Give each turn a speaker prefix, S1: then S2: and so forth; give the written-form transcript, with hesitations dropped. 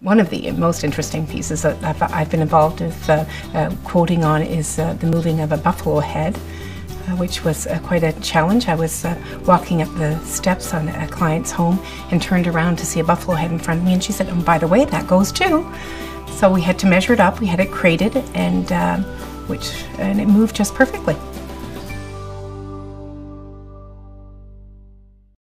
S1: One of the most interesting pieces that I've been involved with quoting on is the moving of a buffalo head, which was quite a challenge. I was walking up the steps on a client's home and turned around to see a buffalo head in front of me, and she said, "Oh, by the way, that goes too." So we had to measure it up, we had it crated, and it moved just perfectly.